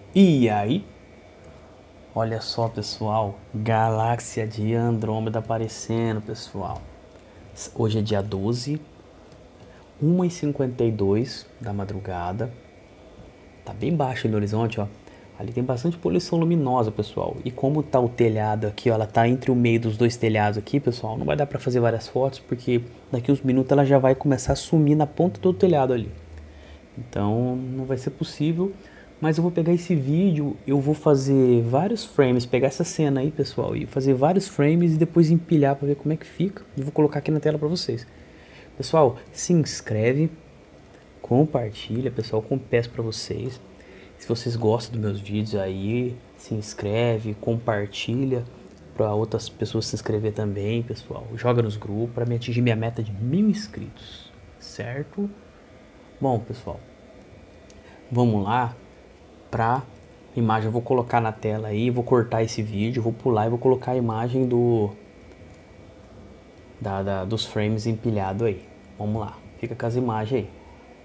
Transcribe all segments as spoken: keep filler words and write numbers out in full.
E aí, olha só pessoal, galáxia de Andrômeda aparecendo pessoal. Hoje é dia doze, uma e cinquenta e dois da madrugada. Tá bem baixo no horizonte, ó. Ali tem bastante poluição luminosa, pessoal. E como tá o telhado aqui, ó, ela tá entre o meio dos dois telhados aqui, pessoal. Não vai dar pra fazer várias fotos, porque daqui uns minutos ela já vai começar a sumir na ponta do telhado ali. Então não vai ser possível, mas eu vou pegar esse vídeo, eu vou fazer vários frames, pegar essa cena aí pessoal, e fazer vários frames e depois empilhar para ver como é que fica. E vou colocar aqui na tela para vocês. Pessoal, se inscreve, compartilha, pessoal, como peço para vocês. Se vocês gostam dos meus vídeos aí, se inscreve, compartilha para outras pessoas se inscrever também, pessoal. Joga nos grupos para me atingir minha meta de mil inscritos, certo? Bom, pessoal, vamos lá para imagem. Eu vou colocar na tela aí, vou cortar esse vídeo, vou pular e vou colocar a imagem do da, da, dos frames empilhado aí. Vamos lá, fica com as imagens aí.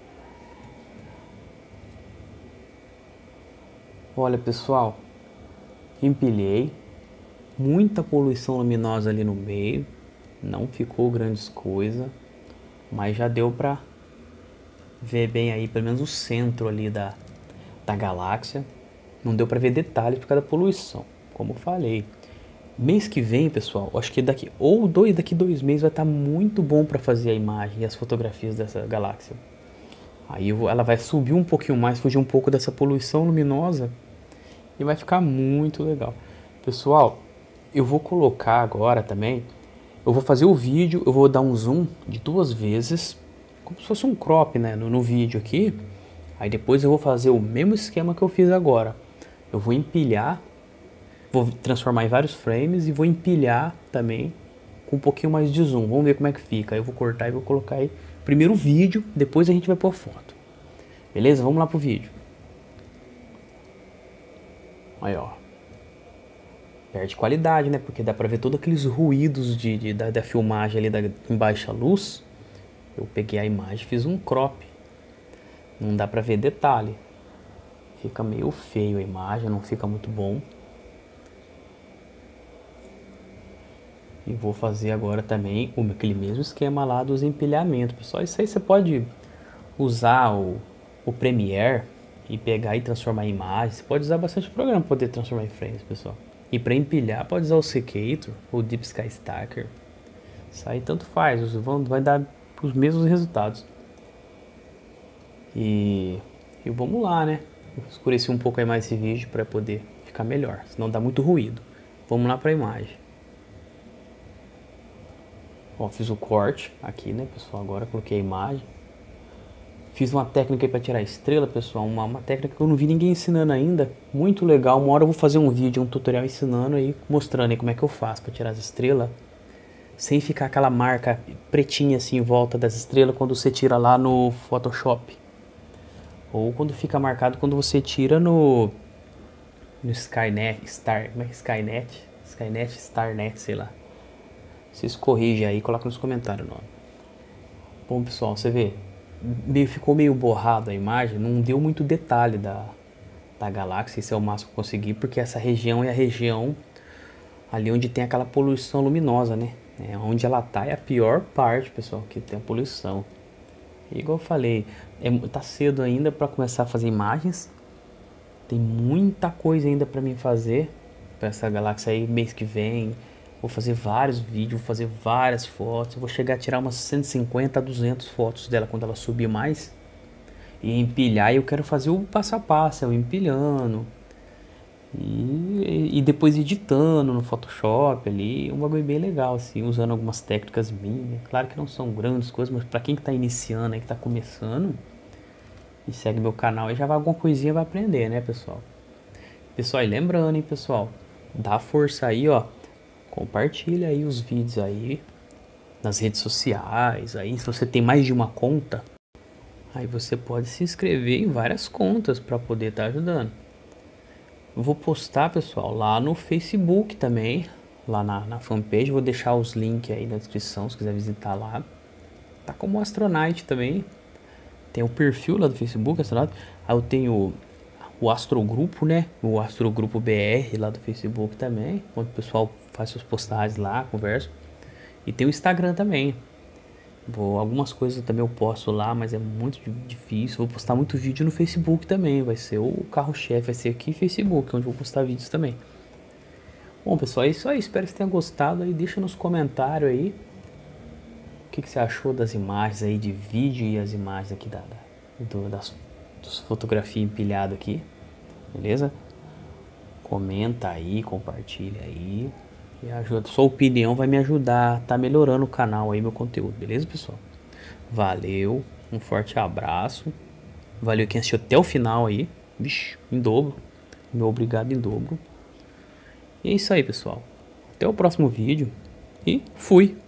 Olha pessoal, empilhei, muita poluição luminosa ali no meio, não ficou grandes coisas, mas já deu para ver bem aí, pelo menos o centro ali da, da galáxia. Não deu para ver detalhes por causa da poluição, como eu falei. Mês que vem, pessoal, acho que daqui ou dois, daqui dois meses vai estar muito bom para fazer a imagem e as fotografias dessa galáxia. Aí eu vou, ela vai subir um pouquinho mais, fugir um pouco dessa poluição luminosa e vai ficar muito legal. Pessoal, eu vou colocar agora também, eu vou fazer o vídeo, eu vou dar um zoom de duas vezes, como se fosse um crop, né, no, no vídeo aqui. Aí depois eu vou fazer o mesmo esquema que eu fiz agora. Eu vou empilhar, vou transformar em vários frames e vou empilhar também com um pouquinho mais de zoom. Vamos ver como é que fica. Aí eu vou cortar e vou colocar aí primeiro o vídeo, depois a gente vai pôr a foto. Beleza? Vamos lá pro vídeo. Aí, ó. Perde qualidade, né? Porque dá pra ver todos aqueles ruídos de, de da, da filmagem ali da, em baixa luz. Eu peguei a imagem e fiz um crop. Não dá pra ver detalhe. Fica meio feio a imagem, não fica muito bom. E vou fazer agora também aquele mesmo esquema lá dos empilhamentos, pessoal. Isso aí você pode usar o, o Premiere e pegar e transformar em imagem. Você pode usar bastante programa para poder transformar em frames, pessoal. E para empilhar, pode usar o Secator ou o Deep Sky Stacker. Isso aí tanto faz, vão, vai dar os mesmos resultados. E, e vamos lá, né? Vou escurecer um pouco aí mais esse vídeo para poder ficar melhor, senão dá muito ruído. Vamos lá para a imagem. Ó, fiz o corte aqui, né, pessoal? Agora coloquei a imagem. Fiz uma técnica aí para tirar a estrela, pessoal. Uma, uma técnica que eu não vi ninguém ensinando ainda. Muito legal. Uma hora eu vou fazer um vídeo, um tutorial ensinando aí, mostrando aí como é que eu faço para tirar as estrelas. Sem ficar aquela marca pretinha assim em volta das estrelas quando você tira lá no Photoshop. Ou quando fica marcado quando você tira no, no Skynet, Star, como é que é Skynet? Skynet, Starnet, sei lá. Vocês corrigem aí e colocam nos comentários o nome. Bom pessoal, você vê, meio, ficou meio borrado a imagem, não deu muito detalhe da, da galáxia, esse é o máximo que eu consegui, porque essa região é a região ali onde tem aquela poluição luminosa, né? É onde ela tá é a pior parte, pessoal, que tem a poluição. E igual eu falei, é, tá cedo ainda para começar a fazer imagens, tem muita coisa ainda para mim fazer para essa galáxia aí mês que vem. Vou fazer vários vídeos, vou fazer várias fotos. Vou chegar a tirar umas cento e cinquenta a duzentas fotos dela quando ela subir mais. E empilhar, e eu quero fazer o passo a passo, eu empilhando. E, e depois editando no Photoshop ali. Um bagulho bem legal, assim, usando algumas técnicas minhas. Claro que não são grandes coisas, mas pra quem que tá iniciando aí, que tá começando, e segue meu canal, e já vai alguma coisinha vai aprender, né, pessoal? Pessoal, e lembrando, hein, pessoal, dá força aí, ó. Compartilha aí os vídeos aí nas redes sociais. Aí se você tem mais de uma conta, aí você pode se inscrever em várias contas para poder estar tá ajudando. Eu vou postar, pessoal, lá no Facebook também, lá na, na fanpage. Vou deixar os links aí na descrição se quiser visitar lá. Tá como Astronaut também. Tem o perfil lá do Facebook, Astronaut. Aí eu tenho o Astrogrupo, né? O Astrogrupo B R lá do Facebook também, onde o pessoal faz suas postagens lá, conversa. E tem o Instagram também. Vou, algumas coisas também eu posto lá, mas é muito difícil. Vou postar muito vídeo no Facebook também. Vai ser o carro-chefe, vai ser aqui Facebook, onde eu vou postar vídeos também. Bom, pessoal, é isso aí. Espero que você tenha gostado aí. Deixa nos comentários aí o que, que você achou das imagens aí de vídeo e as imagens aqui da, da do, das, das fotografias empilhadas aqui. Beleza? Comenta aí, compartilha aí. E ajuda. Sua opinião vai me ajudar a tá melhorando o canal aí, meu conteúdo. Beleza, pessoal? Valeu. Um forte abraço. Valeu quem assistiu até o final aí. Vixe, em dobro. Meu obrigado em dobro. E é isso aí, pessoal. Até o próximo vídeo. E fui!